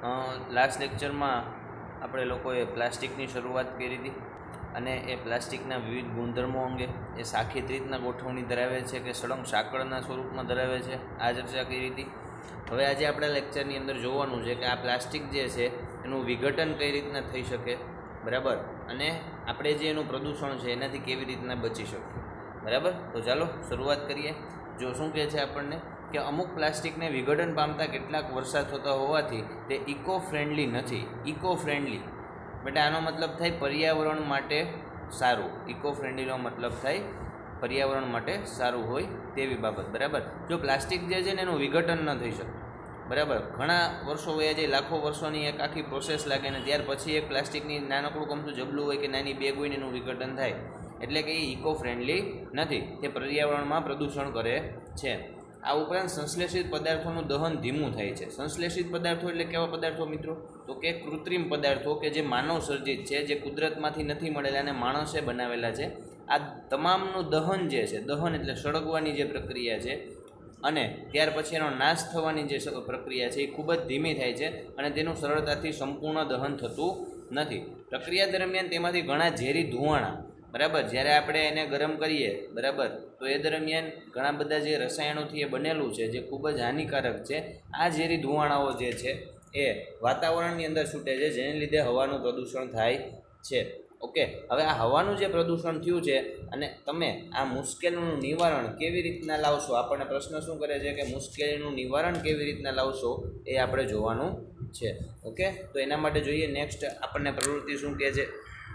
Last લેક્ચરમાં આપણે લોકોએ પ્લાસ્ટિકની શરૂઆત કરી હતી અને એ પ્લાસ્ટિકના વિવિધ ગુણધર્મો અંગે એ શાખિત રીતના ગોઠવણી ધરાવે છે કે સળંગ સાંકળના સ્વરૂપમાં ધરાવે છે, આ ચર્ચા કરી હતી. હવે આજે આપણા લેક્ચરની અંદર જોવાનું છે કે આ પ્લાસ્ટિક જે છે એનું વિઘટન કઈ રીતના થઈ શકે, બરાબર, અને આપણે જે એનું પ્રદૂષણ છે એનાથી કેવી રીતના બચી શકીએ, બરાબર. તો ચાલો શરૂઆત કરીએ. જો શું કહે છે આપણને કે અમુક પ્લાસ્ટિકને વિઘટન પામતા કેટલાક વર્ષા થતા હોવાથી તે ઇકો ફ્રેન્ડલી નથી. ઇકો ફ્રેન્ડલી બેટા આનો મતલબ થાય પર્યાવરણ માટે સારું. ઇકો ફ્રેન્ડલીનો મતલબ થાય પર્યાવરણ માટે સારું હોય તેવી બાબત, બરાબર. જો પ્લાસ્ટિક જે છે ને એનું વિઘટન ન થઈ શકે, બરાબર, ઘણા વર્ષો વયા જાય, લાખો વર્ષોની એક આખી પ્રોસેસ લાગે ને ત્યાર પછી એક પ્લાસ્ટિકની નાનકડું કમતું જબલું હોય કે નાની બેગ હોય ને એનું વિઘટન થાય, એટલે કે એ ઇકો ફ્રેન્ડલી નથી, તે પર્યાવરણમાં પ્રદૂષણ કરે છે. આ ઉપરાંત સંશ્લેષિત પદાર્થોનું દહન ધીમું થાય છે. સંશ્લેષિત પદાર્થો એટલે કેવા પદાર્થો મિત્રો? તો કે કૃત્રિમ પદાર્થો કે જે માનવ સર્જિત છે, જે કુદરતમાંથી નથી મળેલા અને માણસે બનાવેલા છે. આ તમામનું દહન જે છે, દહન એટલે સળગવાની જે પ્રક્રિયા છે અને ત્યાર પછી એનો નાશ થવાની જે પ્રક્રિયા છે એ ખૂબ જ ધીમી થાય છે અને તેનું સરળતાથી સંપૂર્ણ દહન થતું નથી. પ્રક્રિયા દરમિયાન તેમાંથી ઘણા ઝેરી ધુવાણા, બરાબર, જ્યારે આપણે એને ગરમ કરીએ, બરાબર, તો એ દરમિયાન ઘણા બધા જે રસાયણોથી એ બનેલું છે જે ખૂબ જ હાનિકારક છે, આ ઝેરી ધુવાણાઓ જે છે એ વાતાવરણની અંદર છૂટે છે, જેને લીધે હવાનું પ્રદૂષણ થાય છે. ઓકે, હવે આ હવાનું જે પ્રદૂષણ થયું છે અને તમે આ મુશ્કેલીનું નિવારણ કેવી રીતના લાવશો, આપણને પ્રશ્ન શું કરે છે કે મુશ્કેલીનું નિવારણ કેવી રીતના લાવશો એ આપણે જોવાનું છે. ઓકે, તો એના માટે જોઈએ નેક્સ્ટ આપણને પ્રવૃત્તિ શું કહે છે.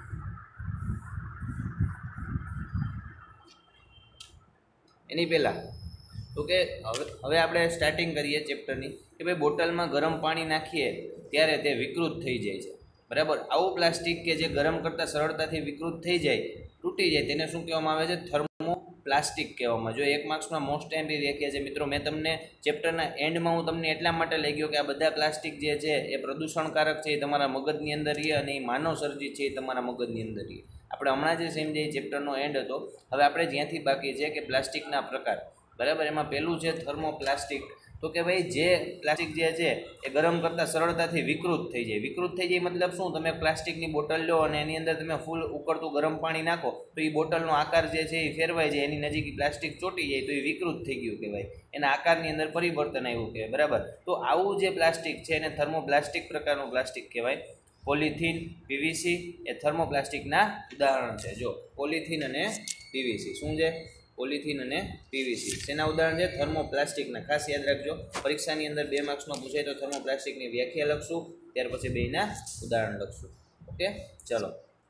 એની પહેલાં તો કે હવે આપણે સ્ટાર્ટિંગ કરીએ ચેપ્ટરની કે ભાઈ બોટલમાં ગરમ પાણી નાખીએ ત્યારે તે વિકૃત થઈ જાય છે, બરાબર. આવું પ્લાસ્ટિક કે જે ગરમ કરતાં સરળતાથી વિકૃત થઈ જાય, તૂટી જાય, તેને શું કહેવામાં આવે છે? થર્મો પ્લાસ્ટિક કહેવામાં. જો એક માર્ક્સમાં મોસ્ટ ટાઈમથી વ્યાખ્યા છે મિત્રો, મેં તમને ચેપ્ટરના એન્ડમાં હું તમને એટલા માટે લઈ ગયો કે આ બધા પ્લાસ્ટિક જે છે એ પ્રદૂષણકારક છે, એ તમારા મગજની અંદર રહે અને એ માનવ સર્જિત છે એ તમારા મગજની અંદર રહે. આપણે હમણાં જે સમજાય ચેપ્ટરનો એન્ડ હતો. હવે આપણે જ્યાંથી બાકી છે કે પ્લાસ્ટિકના પ્રકાર, બરાબર. એમાં પહેલું છે થર્મોપ્લાસ્ટિક. તો કે ભાઈ જે પ્લાસ્ટિક જે છે એ ગરમ કરતાં સરળતાથી વિકૃત થઈ જાય. વિકૃત થઈ જાય મતલબ શું? તમે પ્લાસ્ટિકની બોટલ લો અને એની અંદર તમે ફૂલ ઉકળતું ગરમ પાણી નાખો તો એ બોટલનો આકાર જે છે એ ફેરવાઈ જાય, એની નજીક પ્લાસ્ટિક ચોંટી જાય તો એ વિકૃત થઈ ગયું કહેવાય, એના આકારની અંદર પરિવર્તન આવ્યું કહેવાય, બરાબર. તો આવું જે પ્લાસ્ટિક છે એને થર્મોપ્લાસ્ટિક પ્રકારનું પ્લાસ્ટિક કહેવાય. પોલિથીન, પીવીસી એ થર્મોપ્લાસ્ટિકના ઉદાહરણ છે. જો પોલિથીન અને પીવીસી શું છે? પોલિથીન અને પીવીસી શેના ઉદાહરણ છે? થર્મોપ્લાસ્ટિકના. ખાસ યાદ રાખજો, પરીક્ષાની અંદર 2 માર્ક્સમાં પૂછાય તો થર્મોપ્લાસ્ટિકની વ્યાખ્યા લખશું, ત્યાર પછી બેના ઉદાહરણ લખશું. ઓકે, ચલો.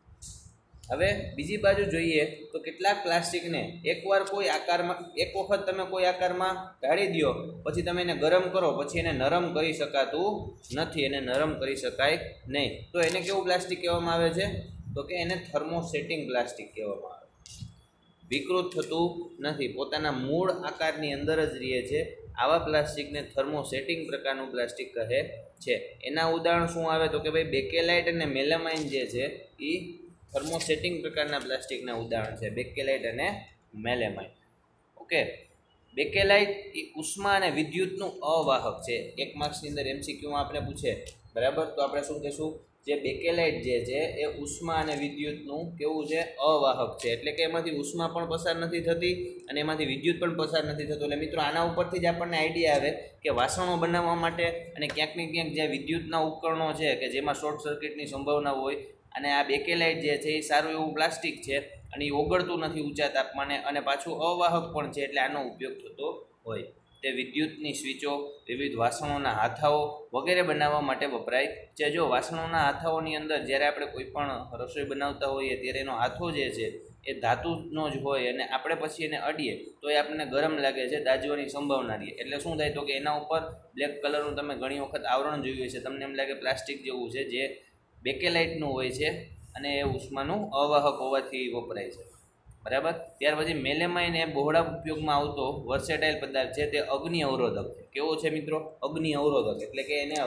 હવે બીજી બાજુ જોઈએ તો કેટલાક પ્લાસ્ટિકને એકવાર કોઈ આકારમાં, એક વખત તમે કોઈ આકારમાં ઢાળી દો પછી તમે એને ગરમ કરો પછી એને નરમ કરી શકાતું નથી, એને નરમ કરી શકાય નહીં. તો એને કેવું પ્લાસ્ટિક કહેવામાં આવે છે? તો કે એને થર્મોસેટિંગ પ્લાસ્ટિક કહેવામાં આવે. વિકૃત થતું નથી, પોતાના મૂળ આકારની અંદર જ રહે છે. આવા પ્લાસ્ટિકને થર્મોસેટિંગ પ્રકારનું પ્લાસ્ટિક કહે છે. એના ઉદાહરણ શું આવે? તો કે ભાઈ બેકેલાઇટ અને મેલામાઇન જે છે એ થર્મોસેટિંગ પ્રકારના પ્લાસ્ટિકના ઉદાહરણ છે. બેકેલાઇટ અને મેલામાઇન. ઓકે, બેકેલાઇટ એ ઉષ્મા અને વિદ્યુતનું અવાહક છે. 1 માર્ક્સની અંદર MCQમાં આપણે પૂછે, બરાબર, તો આપણે શું કહીશું? જે બેકેલાઇટ જે છે એ ઉષ્મા અને વિદ્યુતનું કેવું છે? અવાહક છે. એટલે કે એમાંથી ઉષ્મા પણ પસાર નથી થતી અને એમાંથી વિદ્યુત પણ પસાર નથી થતું. એટલે મિત્રો આના ઉપરથી જ આપણને આઈડિયા આવે કે વાસણો બનાવવા માટે અને ક્યાંક ને ક્યાંક જે વિદ્યુતના ઉપકરણો છે કે જેમાં શોર્ટ સર્કિટની સંભાવના હોય, અને આ બેકેલાઇટ જે છે એ સારું એવું પ્લાસ્ટિક છે અને એ ઓગળતું નથી ઊંચા તાપમાને અને પાછું અવાહક પણ છે, એટલે આનો ઉપયોગ થતો હોય. તે વિદ્યુતની સ્વિચો, વિવિધ વાસણોના હાથાઓ વગેરે બનાવવા માટે વપરાય છે. જો વાસણોના હાથાઓની અંદર જ્યારે આપણે કોઈ પણ રસોઈ બનાવતા હોઈએ ત્યારે એનો હાથો જે છે એ ધાતુનો જ હોય અને આપણે પછી એને અડીએ તો એ આપણને ગરમ લાગે છે, દાઝવાની સંભાવના રહે. એટલે શું થાય? તો કે એના ઉપર બ્લેક કલરનું તમે ઘણી વખત આવરણ જોયું છે, તમને એમ લાગે પ્લાસ્ટિક જેવું છે, જે બેકેલાઇટનું હોય છે અને એ ઉષ્માનું અવાહક હોવાથી વપરાય છે, બરાબર. ત્યાર પછી મેલેમાઇન એ બહોળા ઉપયોગમાં આવતો વર્સેટાઇલ પદાર્થ છે. તે અગ્નિ અવરોધક છે. કેવો છે મિત્રો? અગ્નિ અવરોધક, એટલે કે એને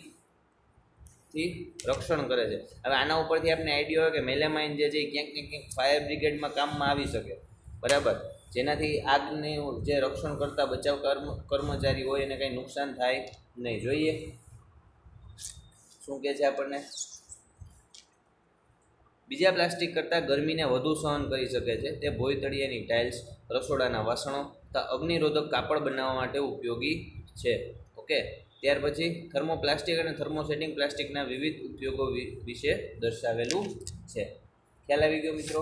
અગ્નિથી રક્ષણ કરે છે. હવે આના ઉપરથી આપણે આઈડિયા હોય કે મેલેમાઇન જે છે એ ક્યાંક ને ક્યાંક ફાયર બ્રિગેડમાં કામમાં આવી શકે, બરાબર, જેનાથી આગને જે રક્ષણ કરતા બચાવ કર્મચારી હોય એને કંઈ નુકસાન થાય નહીં. જોઈએ શું કહે છે આપણને? બીજા પ્લાસ્ટિક કરતાં ગરમીને વધુ સહન કરી શકે છે. તે ભોંયતળિયાની ટાઇલ્સ, રસોડાના વાસણો તથા અગ્નિરોધક કાપડ બનાવવા માટે ઉપયોગી છે. ઓકે, ત્યાર પછી થર્મોપ્લાસ્ટિક અને થર્મોસેટિંગ પ્લાસ્ટિકના વિવિધ ઉપયોગો વિશે દર્શાવેલું છે. ખ્યાલ આવી ગયો મિત્રો?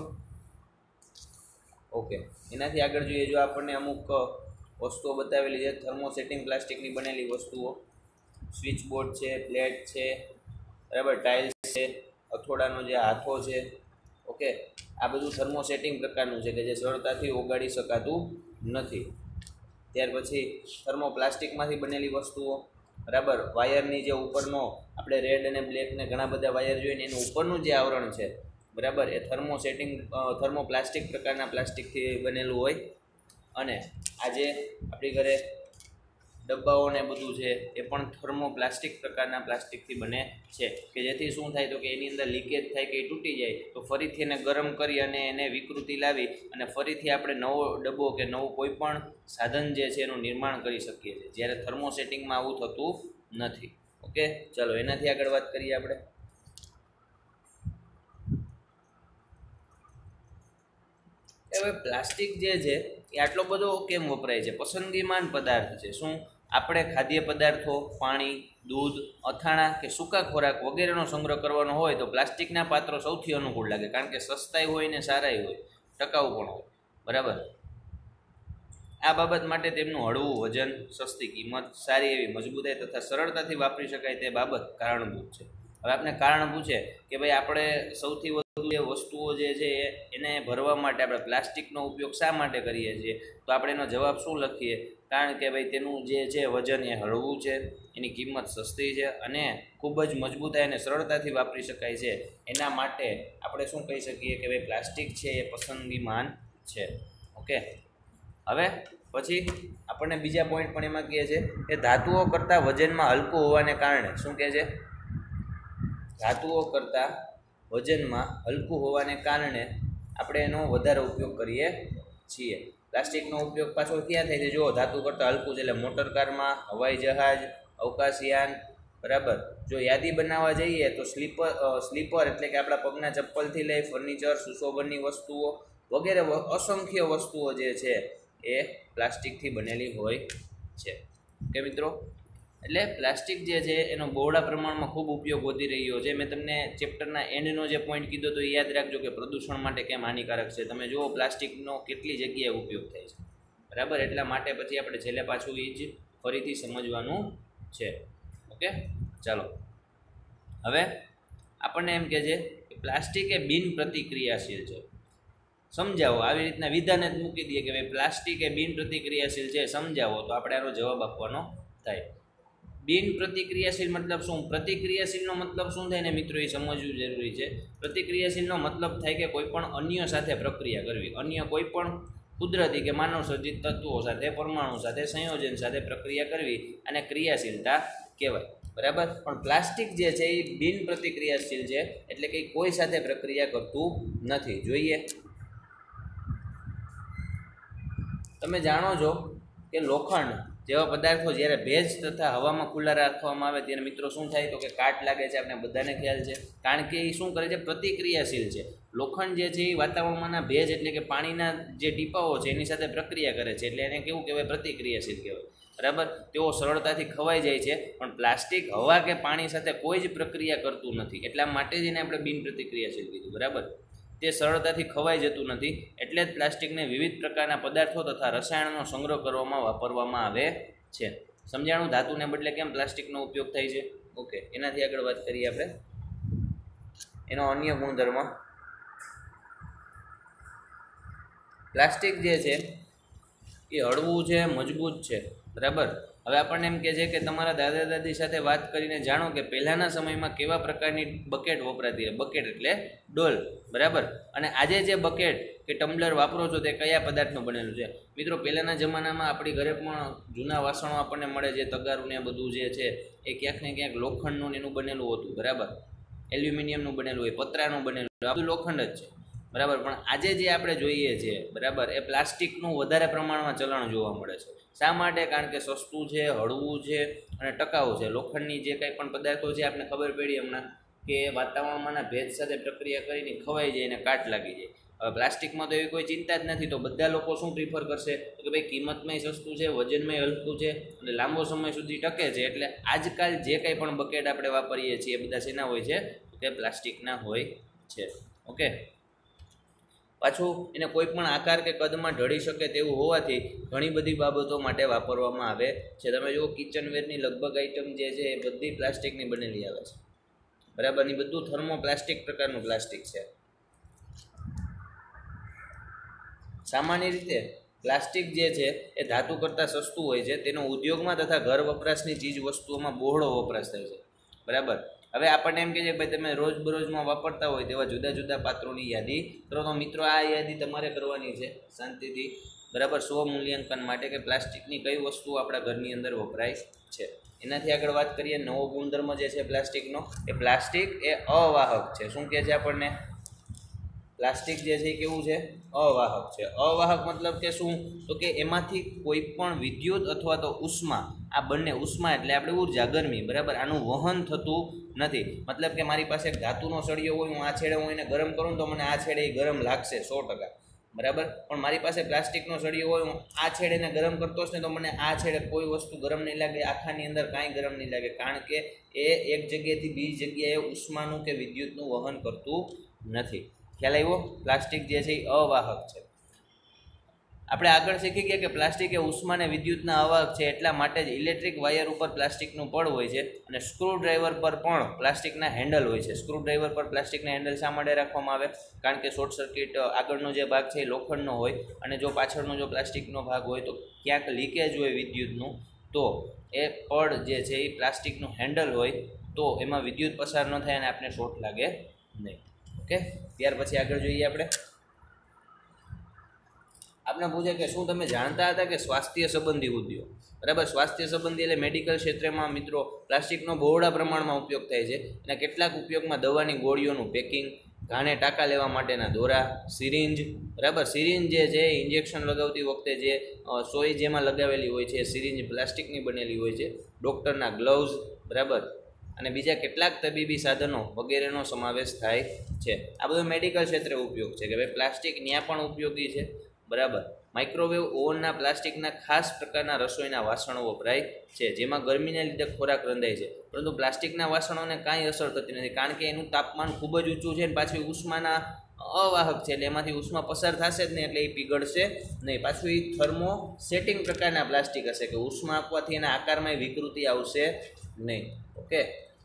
ઓકે, એનાથી આગળ જોઈએ. જો આપણને અમુક વસ્તુઓ બતાવેલી છે થર્મોસેટિંગ પ્લાસ્ટિકની બનેલી વસ્તુઓ, સ્વિચ બોર્ડ છે, પ્લેટ છે, બરાબર, ટાઇલ્સ છે, હથોડાનો જે હાથો છે. ઓકે, આ બધું થર્મોસેટિંગ પ્રકારનું છે કે જે સરળતાથી ઓગાળી શકાતું નથી. ત્યાર પછી થર્મોપ્લાસ્ટિકમાંથી બનેલી વસ્તુઓ, બરાબર, વાયરની જે ઉપરનો આપણે રેડ અને બ્લેક ને ઘણા બધા વાયર જોઈએ ને એનું ઉપરનું જે આવરણ છે, બરાબર, એ થર્મોપ્લાસ્ટિક પ્રકારના પ્લાસ્ટિકથી બનેલું હોય. અને આજે આપણી ઘરે ડબ્બાઓ ને બધું છે એ પણ થર્મોપ્લાસ્ટિક પ્રકારના પ્લાસ્ટિકથી બને છે કે જેથી શું થાય તો કે એની અંદર લીકેજ થાય કે એ તૂટી જાય તો ફરીથી એને ગરમ કરી અને એને વિકૃતિ લાવી અને ફરીથી આપણે નવો ડબ્બો કે નવું કોઈ પણ સાધન જે છે એનું નિર્માણ કરી શકીએ છીએ, જ્યારે થર્મોસેટિંગમાં આવું થતું નથી. ઓકે, ચાલો એનાથી આગળ વાત કરીએ આપણે. હવે પ્લાસ્ટિક જે છે એ આટલો બધો કેમ વપરાય છે? પસંદગીમાન પદાર્થ છે. શું? આપણે ખાદ્ય પદાર્થો, પાણી, દૂધ, અથાણા કે સૂકા ખોરાક વગેરેનો સંગ્રહ કરવાનો હોય તો પ્લાસ્ટિકના પાત્રો સૌથી અનુકૂળ લાગે, કારણ કે સસ્તાઈ હોય ને સારાઈ હોય, ટકાઉ પણ હોય, બરાબર. આ બાબત માટે તેમનું હળવું વજન, સસ્તી કિંમત, સારી એવી મજબૂતાઈ તથા સરળતાથી વાપરી શકાય તે બાબત કારણભૂત છે. હવે આપણે કારણ પૂછે કે ભાઈ આપણે સૌથી વધુ જે વસ્તુઓ જે છે એને ભરવા માટે આપણે પ્લાસ્ટિકનો ઉપયોગ શા માટે કરીએ છીએ, તો આપણે એનો જવાબ શું લખીએ? કારણ કે ભાઈ તેનું જે છે વજન એ હળવું છે, એની કિંમત સસ્તી છે અને ખૂબ જ મજબૂતાઈ અને સરળતાથી વાપરી શકાય છે. એના માટે આપણે શું કહી શકીએ કે ભાઈ પ્લાસ્ટિક છે એ પસંદગીમાન છે. ઓકે, હવે પછી આપણને બીજા પોઈન્ટ પણ એમાં કહે છે કે ધાતુઓ કરતાં વજનમાં હલકું હોવાને કારણે, શું કહે છે? ધાતુઓ કરતાં વજનમાં હલકું હોવાને કારણે આપણે એનો વધારે ઉપયોગ કરીએ છીએ. પ્લાસ્ટિકનો ઉપયોગ પાછો ક્યાં થાય છે? જો ધાતુ કરતાં હલકું છે એટલે મોટરકારમાં, હવાઈ જહાજ, અવકાશયાન, બરાબર. જો યાદી બનાવવા જઈએ તો સ્લીપર એટલે કે આપણા પગના ચપ્પલથી લઈ ફર્નિચર, સુશોભનની વસ્તુઓ વગેરે અસંખ્ય વસ્તુઓ જે છે એ પ્લાસ્ટિકથી બનેલી હોય છે. ઓકે મિત્રો, એટલે પ્લાસ્ટિક જે છે એનો બહોળા પ્રમાણમાં ખૂબ ઉપયોગ વધી રહ્યો છે. મેં તમને ચેપ્ટરના એન્ડનો જે પોઈન્ટ કીધો તો એ યાદ રાખજો કે પ્રદૂષણ માટે કેમ હાનિકારક છે. તમે જુઓ પ્લાસ્ટિકનો કેટલી જગ્યાએ ઉપયોગ થાય છે, બરાબર. એટલા માટે પછી આપણે છેલ્લે પાછું એ જ ફરીથી સમજવાનું છે. ઓકે, ચાલો હવે આપણને એમ કહે છે કે પ્લાસ્ટિક એ બિન પ્રતિક્રિયાશીલ છે. સમજાવો, આવી રીતના વિધાન જ મૂકી દઈએ કે ભાઈ પ્લાસ્ટિક એ બિન પ્રતિક્રિયાશીલ છે, સમજાવો, તો આપણે આનો જવાબ આપવાનો થાય. બિન પ્રતિક્રિયાશીલ મતલબ શું? પ્રતિક્રિયાશીલનો મતલબ શું થાય ને મિત્રો એ સમજવું જરૂરી છે. પ્રતિક્રિયાશીલનો મતલબ થાય કે કોઈ પણ અન્ય સાથે પ્રક્રિયા કરવી, અન્ય કોઈ પણ કુદરતી કે માનવ સર્જિત તત્વો સાથે, પરમાણુ સાથે, સંયોજન સાથે પ્રક્રિયા કરવી અને ક્રિયાશીલતા કહેવાય, બરાબર. પણ પ્લાસ્ટિક જે છે એ બિન પ્રતિક્રિયાશીલ છે, એટલે કે કોઈ સાથે પ્રક્રિયા કરતું નથી. જોઈએ, તમે જાણો છો કે લોખંડ જેવા પદાર્થો જ્યારે ભેજ તથા હવામાં ખુલ્લા રાખવામાં આવે ત્યારે મિત્રો શું થાય તો કે કાટ લાગે છે. આપણે બધાને ખ્યાલ છે, કારણ કે એ શું કરે છે? પ્રતિક્રિયાશીલ છે. લોખંડ જે છે એ વાતાવરણમાંના ભેજ એટલે કે પાણીના જે ટીપાઓ છે એની સાથે પ્રક્રિયા કરે છે, એટલે એને કેવું કહેવાય? પ્રતિક્રિયાશીલ કહેવાય, બરાબર. તેઓ સરળતાથી ખવાઈ જાય છે. પણ પ્લાસ્ટિક હવા કે પાણી સાથે કોઈ જ પ્રક્રિયા કરતું નથી, એટલા માટે જ એને આપણે બિન પ્રતિક્રિયાશીલ કીધું, બરાબર. તે સરળતાથી ખવાઈ જતું નથી, એટલે જ પ્લાસ્ટિકને વિવિધ પ્રકારના પદાર્થો તથા રસાયણોનો સંગ્રહ કરવામાં વાપરવામાં આવે છે. સમજાણું ધાતુને બદલે કેમ પ્લાસ્ટિકનો ઉપયોગ થાય છે? ઓકે, એનાથી આગળ વાત કરીએ આપણે. એનો અન્ય ગુણધર્મ, પ્લાસ્ટિક જે છે એ હળવું છે, મજબૂત છે, બરાબર. હવે આપણને એમ કહે છે કે તમારા દાદા દાદી સાથે વાત કરીને જાણો કે પહેલાંના સમયમાં કેવા પ્રકારની બકેટ વપરાતી. બકેટ એટલે ડોલ, બરાબર. અને આજે જે બકેટ કે ટમ્બલર વાપરો છો તે કયા પદાર્થનું બનેલું છે? મિત્રો પહેલાંના જમાનામાં આપણી ઘરે પણ જૂના વાસણો આપણને મળે છે, તગારું ને બધું જે છે એ ક્યાંક ને ક્યાંક લોખંડનું એનું બનેલું હતું, બરાબર. એલ્યુમિનિયમનું બનેલું હોય, પતરાનું બનેલું, આ બધું લોખંડ જ છે, બરાબર. પણ આજે જે આપણે જોઈએ છીએ બરાબર એ પ્લાસ્ટિકનું વધારે પ્રમાણમાં ચલણ જોવા મળે છે. શા માટે? કારણ કે સસ્તું છે, હળવું છે અને ટકાઉ છે. લોખંડની જે કંઈ પણ પદાર્થો છે આપણે ખબર પડી હમણાં કે વાતાવરણમાંના ભેજ સાથે પ્રક્રિયા કરીને ખવાઈ જાય અને કાટ લાગી જાય. હવે પ્લાસ્ટિકમાં તો એવી કોઈ ચિંતા જ નથી, તો બધા લોકો શું પ્રિફર કરશે કે ભાઈ કિંમતમાંય સસ્તું છે, વજનમાંય હલકું છે અને લાંબો સમય સુધી ટકે છે. એટલે આજકાલ જે કંઈ પણ બકેટ આપણે વાપરીએ છીએ એ બધા શેના હોય છે? કે પ્લાસ્ટિકના હોય છે. ઓકે. પાછું એને કોઈ પણ આકાર કે કદમાં ઢળી શકે તેવું હોવાથી ઘણી બધી બાબતો માટે વાપરવામાં આવે છે. તમે જુઓ કિચનવેરની લગભગ આઈટમ જે છે એ બધી પ્લાસ્ટિકની બનેલી આવે છે. બરાબર. ની બધું થર્મો પ્લાસ્ટિક પ્રકારનું પ્લાસ્ટિક છે. સામાન્ય રીતે પ્લાસ્ટિક જે છે એ ધાતુ કરતાં સસ્તું હોય છે. તેનો ઉદ્યોગમાં તથા ઘર વપરાશની ચીજ વસ્તુઓમાં બહોળો વપરાશ થાય છે. બરાબર. હવે આપણને એમ કહે છે કે ભાઈ તમે રોજબરોજમાં વાપરતા હોય તેવા જુદા જુદા પાત્રોની યાદી કરો. તો મિત્રો આ યાદી તમારે કરવાની છે શાંતિથી, બરાબર, સ્વમૂલ્યાંકન માટે કે પ્લાસ્ટિકની કઈ વસ્તુઓ આપણા ઘરની અંદર વપરાય છે. એનાથી આગળ વાત કરીએ. નવો ગુણધર્મ જે છે પ્લાસ્ટિકનો, એ પ્લાસ્ટિક એ અવાહક છે. શું કહે છે આપણને? પ્લાસ્ટિક જે છે એ કેવું છે? અવાહક છે. અવાહક મતલબ કે શું? તો કે એમાંથી કોઈ પણ વિદ્યુત અથવા તો ઉષ્મા, આ બંને, ઉષ્મા એટલે આપણે ઉર્જા, ગરમી, બરાબર, આનું વહન થતું નથી. મતલબ કે મારી પાસે એક ધાતુનો સળિયો હોય, હું આ છેડે હું એને ગરમ કરું તો મને આ છેડે એ ગરમ લાગશે 100%, બરાબર. પણ મારી પાસે પ્લાસ્ટિકનો સળિયો હોય, હું આ છેડે એને ગરમ કરતો જ ને તો મને આ છેડે કોઈ વસ્તુ ગરમ નહીં લાગે, આખાની અંદર કાંઈ ગરમ નહીં લાગે, કારણ કે એ એક જગ્યાએથી બીજી જગ્યાએ ઉષ્માનું કે વિદ્યુતનું વહન કરતું નથી. ખ્યાલ આવ્યો? પ્લાસ્ટિક જે છે એ અવાહક છે. આપણે આગળ શીખી ગયા કે પ્લાસ્ટિક એ ઉષ્મા અને વિદ્યુતના અવાહક છે. એટલા માટે જ ઇલેક્ટ્રિક વાયર ઉપર પ્લાસ્ટિકનું પડ હોય છે અને સ્ક્રૂડ્રાઈવર પર પણ પ્લાસ્ટિકના હેન્ડલ હોય છે. સ્ક્રૂડ્રાઈવર પર પ્લાસ્ટિકના હેન્ડલ શા માટે રાખવામાં આવે? કારણ કે શોર્ટ સર્કિટ, આગળનો જે ભાગ છે એ લોખંડનો હોય અને જો પાછળનો જો પ્લાસ્ટિકનો ભાગ હોય તો ક્યાંક લીકેજ હોય વિદ્યુતનું, તો એ પડ જે છે એ પ્લાસ્ટિકનું હેન્ડલ હોય તો એમાં વિદ્યુત પસાર ન થાય અને આપણે શોર્ટ લાગે નહીં. ઓકે. ત્યાર પછી આગળ જોઈએ આપણે પૂછે કે શું તમે જાણતા હતા કે સ્વાસ્થ્ય સંબંધી ઉદ્યોગ, બરાબર, સ્વાસ્થ્ય સંબંધી એટલે મેડિકલ ક્ષેત્રમાં મિત્રો પ્લાસ્ટિકનો બહોળા પ્રમાણમાં ઉપયોગ થાય છે. અને કેટલાક ઉપયોગમાં દવાની ગોળીઓનું પેકિંગ, ઘાને ટાંકા લેવા માટેના દોરા, સિરિંજ, બરાબર, સિરિંજ જે છે ઇન્જેક્શન લગાવતી વખતે જે સોય જેમાં લગાવેલી હોય છે સિરિંજ પ્લાસ્ટિકની બનેલી હોય છે. ડૉક્ટરના ગ્લવ્સ, બરાબર, અને બીજા કેટલાક તબીબી સાધનો વગેરેનો સમાવેશ થાય છે. આ બધો મેડિકલ ક્ષેત્રે ઉપયોગ છે કે ભાઈ પ્લાસ્ટિક ત્યાં પણ ઉપયોગી છે, બરાબર. માઇક્રોવેવ ઓવનના પ્લાસ્ટિકના ખાસ પ્રકારના રસોઈના વાસણો વપરાય છે જેમાં ગરમીને લીધે ખોરાક રંધાય છે. પરંતુ પ્લાસ્ટિકના વાસણોને કાંઈ અસર થતી નથી કારણ કે એનું તાપમાન ખૂબ જ ઊંચું છે અને પાછું ઉષ્માના અવાહક છે એટલે એમાંથી ઉષ્મા પસાર થશે જ નહીં એટલે એ પીગળશે નહીં. પાછું એ થર્મો સેટિંગ પ્રકારના પ્લાસ્ટિક હશે કે ઉષ્મા આપવાથી એના આકારમાં વિકૃતિ આવશે નહીં. ઓકે.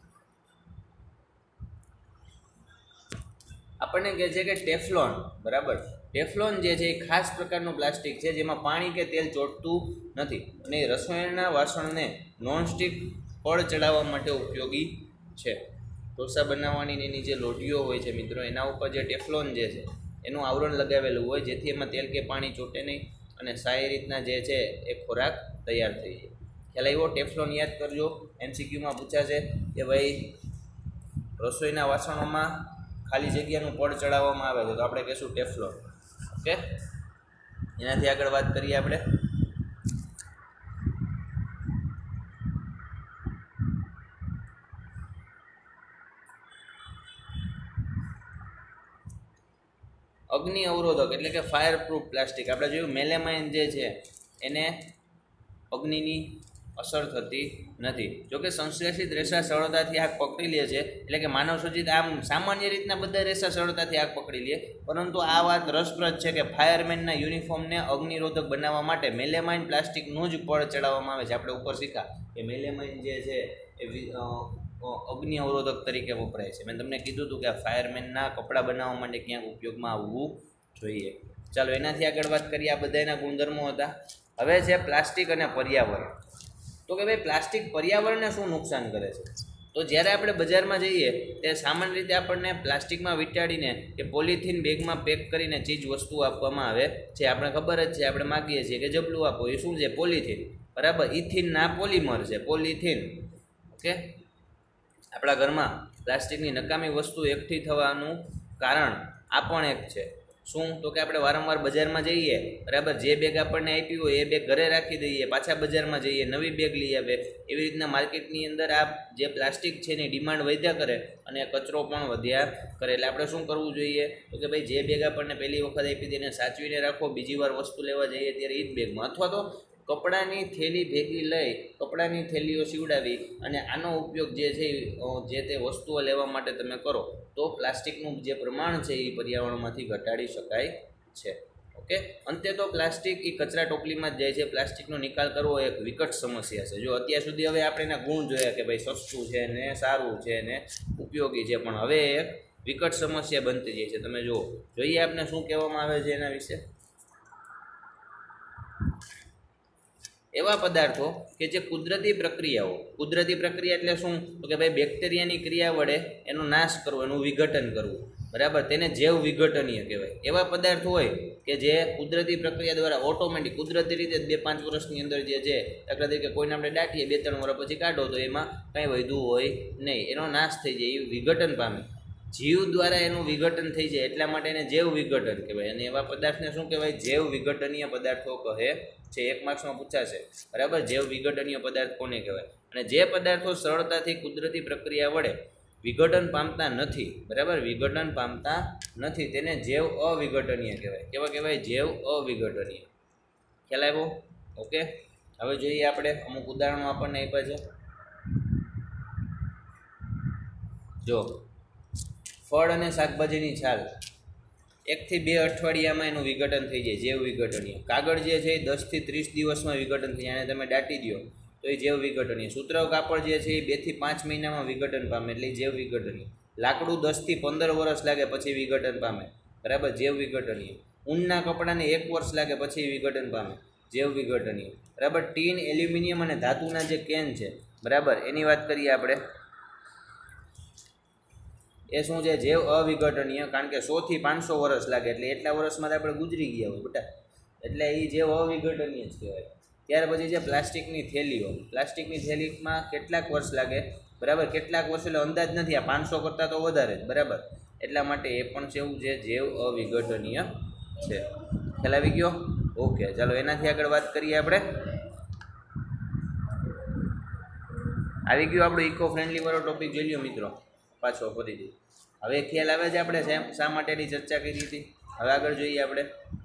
આપણને કહે છે કે ટેફલોન, બરાબર, ટેફલોન જે છે એ ખાસ પ્રકારનું પ્લાસ્ટિક છે જેમાં પાણી કે તેલ ચોંટતું નથી અને રસોઈના વાસણને નોનસ્ટિક પડ ચડાવવા માટે ઉપયોગી છે. ઢોસા બનાવવાની એની જે લોઢીઓ હોય છે મિત્રો, એના ઉપર જે ટેફલોન જે છે એનું આવરણ લગાવેલું હોય જેથી એમાં તેલ કે પાણી ચોંટે નહીં અને સારી રીતના જે છે એ ખોરાક તૈયાર થઈ જાય. ખ્યાલ આવ્યો? ટેફલોન યાદ કરજો, MCQમાં પૂછાશે કે ભાઈ રસોઈના વાસણોમાં ખાલી જગ્યાનું પડ ચડાવવામાં આવે છે તો આપણે કહીશું ટેફલોન. ઓકે. એનાથી આગળ વાત કરીએ આપણે. અગ્નિ અવરોધક એટલે કે ફાયર પ્રૂફ પ્લાસ્ટિક. આપણે જોયું મેલેમાઇન જે છે એને અગ્નિની અસર થતી નથી. જોકે સંશ્લેષિત રેસા સરળતાથી આગ પકડી લે છે, એટલે કે માનવ સર્જિત આમ સામાન્ય રીતના બધા રેસા સરળતાથી આગ પકડી લે, પરંતુ આ વાત રસપ્રદ છે કે ફાયરમેનના યુનિફોર્મને અગ્નિરોધક બનાવવા માટે મેલેમાઇન પ્લાસ્ટિકનું જ પડ ચડાવવામાં આવે છે. આપણે ઉપર શીખા કે મેલેમાઇન જે છે એ અગ્નિ અવરોધક તરીકે વપરાય છે. મેં તમને કીધું હતું કે આ ફાયરમેનના કપડાં બનાવવા માટે ક્યાંક ઉપયોગમાં આવવું જોઈએ. ચાલો એનાથી આગળ વાત કરીએ. આ બધા એના ગુણધર્મો હતા. હવે છે પ્લાસ્ટિક અને પર્યાવરણ. તો કે ભાઈ પ્લાસ્ટિક પર્યાવરણને શું નુકસાન કરે છે? તો જ્યારે આપણે બજારમાં જઈએ ત્યારે સામાન્ય રીતે આપણને પ્લાસ્ટિકમાં વીંટાડીને કે પોલિથીન બેગમાં પેક કરીને ચીજ વસ્તુઓ આપવામાં આવે છે. આપણે ખબર જ છે, આપણે માગીએ છીએ કે જબલું આપો, એ શું છે? પોલિથીન, બરાબર. ઇથિનના પોલિમર છે, પોલિથીન. ઓકે. આપણા ઘરમાં પ્લાસ્ટિકની નકામી વસ્તુ એકઠી થવાનું કારણ આ પણ એક છે. શું તો કે આપણે વારંવાર બજારમાં જઈએ, બરાબર, જે બેગ આપણને આપી હોય એ બેગ ઘરે રાખી દઈએ, પાછા બજારમાં જઈએ, નવી બેગ લઈ આવે. એવી રીતના માર્કેટની અંદર આ જે પ્લાસ્ટિક છે એની ડિમાન્ડ વધ્યા કરે અને કચરો પણ વધ્યા કરે. એટલે આપણે શું કરવું જોઈએ તો કે ભાઈ જે બેગ આપણને પહેલી વખત આપી હતી એને સાચવીને રાખો, બીજી વાર વસ્તુ લેવા જઈએ ત્યારે એ જ બેગમાં, અથવા તો કપડાની થેલી ભેગી લઈ કપડાની થેલીઓ સીવડાવી અને આનો ઉપયોગ જે છે જે તે વસ્તુઓ લેવા માટે તમે કરો તો પ્લાસ્ટિકનું જે પ્રમાણ છે એ પર્યાવરણમાંથી ઘટાડી શકાય છે. ઓકે, અંતે તો પ્લાસ્ટિક એ કચરા ટોપલીમાં જ જાય છે. પ્લાસ્ટિકનો નિકાલ કરવો એક વિકટ સમસ્યા છે. જો અત્યાર સુધી હવે આપણે એના ગુણ જોયા કે ભાઈ સસ્તું છે ને સારું છે ને ઉપયોગી છે, પણ હવે એક વિકટ સમસ્યા બનતી જાય છે. તમે જુઓ, જોઈએ આપને શું કહેવામાં આવે છે એના વિશે. એવા પદાર્થો કે જે કુદરતી પ્રક્રિયા એટલે શું તો કે ભાઈ બેક્ટેરિયાની ક્રિયા વડે એનો નાશ કરવો, એનું વિઘટન કરવું, બરાબર, તેને જૈવ વિઘટનીય કહેવાય. એવા પદાર્થ હોય કે જે કુદરતી પ્રક્રિયા દ્વારા ઓટોમેટિક કુદરતી રીતે 2-5 વર્ષની અંદર જે છે, દાખલા તરીકે કોઈને આપણે દાટીએ 2-3 વર્ષ પછી કાઢો તો એમાં કંઈ વધ્યું હોય નહીં, એનો નાશ થઈ જાય, એ વિઘટન પામે. જીવ દ્વારા એનું વિઘટન થઈ જાય એટલા માટે એને જૈવ વિઘટન કહેવાય. અને એવા પદાર્થને શું કહેવાય? જૈવ વિઘટનીય પદાર્થો કહે છે. 1 માર્ક્સમાં પૂછાશે, બરાબર, જૈવ વિઘટનીય પદાર્થ કોને કહેવાય? અને જે પદાર્થો સરળતાથી કુદરતી પ્રક્રિયા વડે વિઘટન પામતા નથી, બરાબર, વિઘટન પામતા નથી, તેને જૈવ અવિઘટનીય કહેવાય. કેવા કહેવાય? જૈવ અવિઘટનીય. ખ્યાલ આવ્યો? ઓકે, હવે જોઈએ આપણે અમુક ઉદાહરણો આપણને આપ્યા છે. જો ફળ અને શાકભાજીની છાલ 1 થી 2 અઠવાડિયામાં એનું વિઘટન થઈ જાય, જૈવ વિઘટનીય. કાગળ જે છે એ 10 થી 30 દિવસમાં વિઘટન થઈ જાય, અને તમે દાટી દો તો એ જૈવ વિઘટનીય. સૂતરાઉ કાપડ જે છે એ 2 થી 5 મહિનામાં વિઘટન પામે, એટલે જૈવ વિઘટનીય. લાકડું 10 થી 15 વર્ષ લાગે પછી વિઘટન પામે, બરાબર, જૈવ વિઘટનીય. ઊનના કપડાને 1 વર્ષ લાગે પછી વિઘટન પામે, જૈવ વિઘટનીય, બરાબર. ટીન, એલ્યુમિનિયમ અને ધાતુના જે કેન છે, બરાબર, એની વાત કરીએ આપણે. એ શું છે? જૈવ અવિઘટનીય, કારણ કે 100 થી 500 વર્ષ લાગે, એટલે એટલા વર્ષમાં આપણે ગુજરી ગયા હોય બેટા, એટલે એ જૈવ અવિઘટનીય જ કહેવાય. ત્યાર પછી છે પ્લાસ્ટિકની થેલીઓ. પ્લાસ્ટિકની થેલીમાં કેટલાક વર્ષ લાગે, બરાબર, કેટલાક વર્ષ એટલે અંદાજ નથી, આ 500 કરતાં તો વધારે જ, બરાબર, એટલા માટે એ પણ છે એવું છે જૈવ અવિઘટનીય છે. ખ્યાલ આવી ગયો? ઓકે, ચાલો એનાથી આગળ વાત કરીએ આપણે. આવી ગયો આપણો ઇકો ફ્રેન્ડલી વાળો ટોપિક. જોઈ લો મિત્રો, પાછો ફરીથી હવે ખ્યાલ આવે છે આપણે શા માટેની ચર્ચા કરી હતી. હવે આગળ જોઈએ આપણે.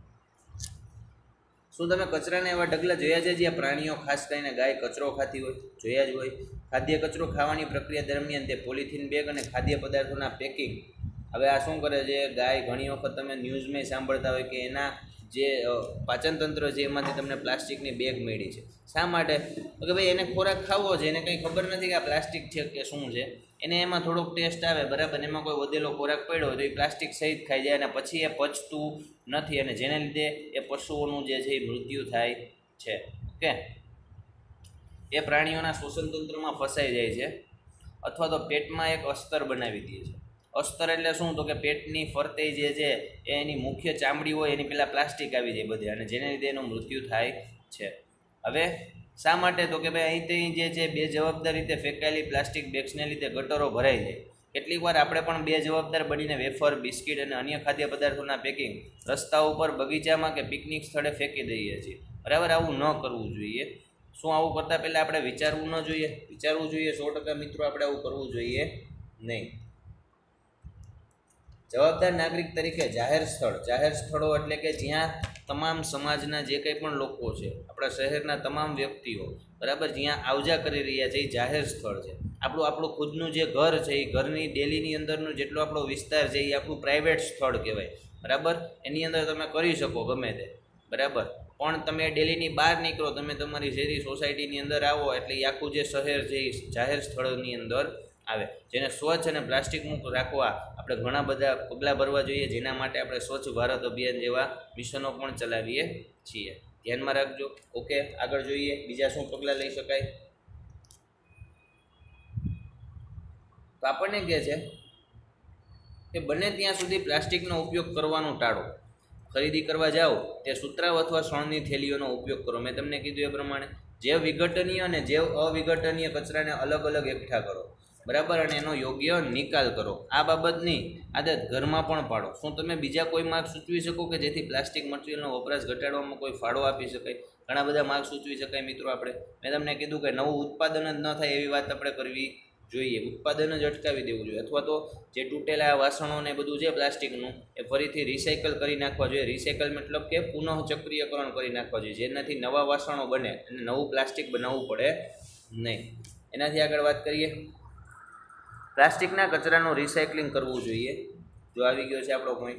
શું તમે કચરાના એવા ઢગલા જોયા છે જ્યાં પ્રાણીઓ, ખાસ કરીને ગાય, કચરો ખાતી હોય? જોયા જ હોય. ખાદ્ય કચરો ખાવાની પ્રક્રિયા દરમિયાન તે પોલિથીન બેગ અને ખાદ્ય પદાર્થોના પેકિંગ. હવે આ શું કરે છે? ગાય, ઘણી વખત તમે ન્યૂઝમાં સાંભળતા હોય કે એના જે પાચનતંત્ર છે એમાંથી તમને પ્લાસ્ટિકની બેગ મળી છે. શા માટે? તો કે ભાઈ એને ખોરાક ખાવો છે, એને કંઈ ખબર નથી કે આ પ્લાસ્ટિક છે કે શું છે, એને એમાં થોડોક ટેસ્ટ આવે, બરાબર, એમાં કોઈ વધેલો ખોરાક પડ્યો હોય તો એ પ્લાસ્ટિક સહિત ખાઈ જાય, અને પછી એ પચતું નથી, અને જેને લીધે એ પશુઓનું જે છે એ મૃત્યુ થાય છે. ઓકે, એ પ્રાણીઓના શ્વસન તંત્રમાં ફસાઈ જાય છે, અથવા તો પેટમાં એક અસ્તર બનાવી દે છે. અસ્તર એટલે શું? તો કે પેટની ફરતે જે છે એ એની મુખ્ય ચામડી હોય એની પહેલાં પ્લાસ્ટિક આવી જાય બધે, અને જેને લીધે એનું મૃત્યુ થાય છે. હવે શા માટે? તો કે ભાઈ અહીંથી જે છે બેજવાબદાર રીતે ફેંકાયેલી પ્લાસ્ટિક બેગ્સને લીધે ગટરો ભરાઈ જાય. કેટલીક વાર આપણે પણ બેજવાબદાર બનીને વેફર, બિસ્કિટ અને અન્ય ખાદ્ય પદાર્થોના પેકિંગ રસ્તા ઉપર, બગીચામાં કે પિકનિક સ્થળે ફેંકી દઈએ છીએ, બરાબર. આવું ન કરવું જોઈએ. શું આવું કરતાં પહેલાં આપણે વિચારવું ન જોઈએ? વિચારવું જોઈએ 100% મિત્રો, આપણે આવું કરવું જોઈએ નહીં. જવાબદાર નાગરિક તરીકે જાહેર સ્થળો એટલે કે જ્યાં તમામ સમાજના જે કંઈ પણ લોકો છે, આપણા શહેરના તમામ વ્યક્તિઓ, બરાબર, જ્યાં આવજા કરી રહ્યા છે એ જાહેર સ્થળ છે. આપણું ખુદનું જે ઘર છે એ ઘરની ડેલીની અંદરનો જેટલો આપણો વિસ્તાર છે એ આપણું પ્રાઇવેટ સ્થળ કહેવાય, બરાબર. એની અંદર તમે કરી શકો ગમે તે, બરાબર. પણ તમે ડેલીની બહાર નીકળો, તમે તમારી શેરી સોસાયટીની અંદર આવો એટલે એ આખું જે શહેર છે એ જાહેર સ્થળોની અંદર આવે. જેને સ્વચ્છ અને પ્લાસ્ટિક મુક્ત રાખવા આપણે ઘણા બધા પગલાં ભરવા જોઈએ, જેના માટે આપણે સ્વચ્છ ભારત અભિયાન જેવા મિશનો પણ ચલાવીએ છીએ. ધ્યાનમાં રાખજો. ઓકે, આગળ જોઈએ બીજા શું પગલાં લઈ શકાય. તો આપણને કહે છે કે બને ત્યાં સુધી પ્લાસ્ટિકનો ઉપયોગ કરવાનો ટાળો. ખરીદી કરવા જાઓ તે સૂતરાઉ અથવા શણની થેલીઓનો ઉપયોગ કરો. મેં તમને કીધું એ પ્રમાણે જૈવ વિઘટનીય અને જૈવ અવિઘટનીય કચરાને અલગ અલગ એકઠા કરો. બરાબર, અને એનો યોગ્ય નિકાલ કરો. આ બાબતની આદત ઘરમાં પણ પાડો. શું તમે બીજા કોઈ માર્ક સૂચવી શકો કે જેથી પ્લાસ્ટિક મટીરિયલનો વપરાશ ઘટાડવામાં કોઈ ફાળો આપી શકાય? ઘણા બધા માર્ક સૂચવી શકાય મિત્રો. મેં તમને કીધું કે નવું ઉત્પાદન જ ન થાય એવી વાત આપણે કરવી જોઈએ. ઉત્પાદન જ અટકાવી દેવું જોઈએ, અથવા તો જે તૂટેલા વાસણો ને બધું છે પ્લાસ્ટિકનું એ ફરીથી રિસાયકલ કરી નાખવા જોઈએ. રિસાયકલ મતલબ કે પુનઃ ચક્રીયકરણ કરી નાખવા જોઈએ, જેનાથી નવા વાસણો બને અને નવું પ્લાસ્ટિક બનાવવું પડે નહીં. એનાથી આગળ વાત કરીએ, પ્લાસ્ટિકના કચરાનું રિસાયકલિંગ કરવું જોઈએ. જો આવી ગયો છે આપણો પોઈન્ટ.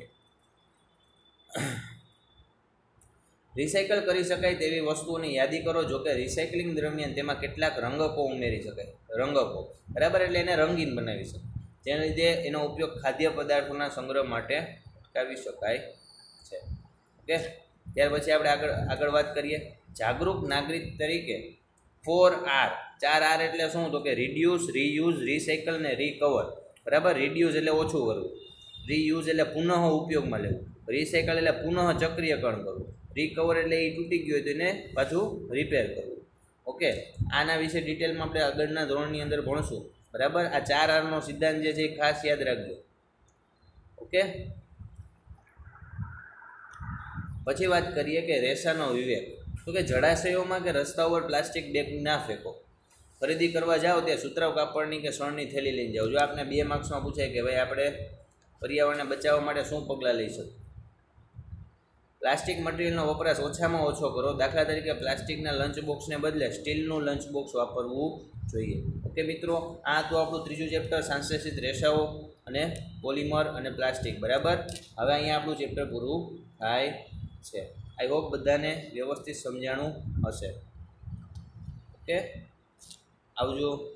રિસાયકલ કરી શકાય તેવી વસ્તુઓની યાદી કરો. જો કે રિસાયકલિંગ દરમિયાન તેમાં કેટલાક રંગકો ઉમેરી શકાય. રંગકો, બરાબર, એટલે એને રંગીન બનાવી શકાય, જેના લીધે એનો ઉપયોગ ખાદ્ય પદાર્થોના સંગ્રહ માટે અટકાવી શકાય છે. ઓકે, ત્યાર પછી આપણે આગળ વાત કરીએ, જાગૃત નાગરિક તરીકે 4R. 4R એટલે શું? તો કે રિડ્યુસ, રીયુઝ, રિસાયકલ ને રિકવર. બરાબર, રિડ્યુસ એટલે ઓછું કરવું, રીયુઝ એટલે પુનઃ ઉપયોગમાં લેવું, રિસાયકલ એટલે પુનઃ ચક્રીયકરણ કરવું, રિકવર એટલે એ તૂટી ગયું હોય તો એને પાછું રિપેર કરવું. ઓકે, આના વિશે ડિટેલમાં આપણે આગળના ધોરણની અંદર ભણશું. બરાબર, આ 4Rનો સિદ્ધાંત જે છે એ ખાસ યાદ રાખજો. ઓકે, પછી વાત કરીએ કે રેસાનો વિવેક. તો કે જળાશયોમાં કે રસ્તા ઉપર પ્લાસ્ટિક બેગ ના ફેંકો. ખરીદી કરવા જાઓ ત્યાં સુતરાઉ કાપડની કે શણની થેલી લઈને જાઓ. જો આપને 2 માર્ક્સમાં પૂછાય કે ભાઈ આપણે પર્યાવરણને બચાવવા માટે શું પગલાં લઈ શકીએ? પ્લાસ્ટિક મટીરિયલનો વપરાશ ઓછામાં ઓછો કરો. દાખલા તરીકે પ્લાસ્ટિકના લંચ બોક્સને બદલે સ્ટીલનું લંચ બોક્સ વાપરવું જોઈએ. ઓકે મિત્રો, આ તો આપણું ત્રીજું ચેપ્ટર, સંશ્લેષિત રેસાઓ અને પોલિમર અને પ્લાસ્ટિક. બરાબર, હવે અહીંયા આપણું ચેપ્ટર પૂરું થાય છે. આઈ હોપ બધાને વ્યવસ્થિત સમજાણું હશે. ઓકે, આવજો.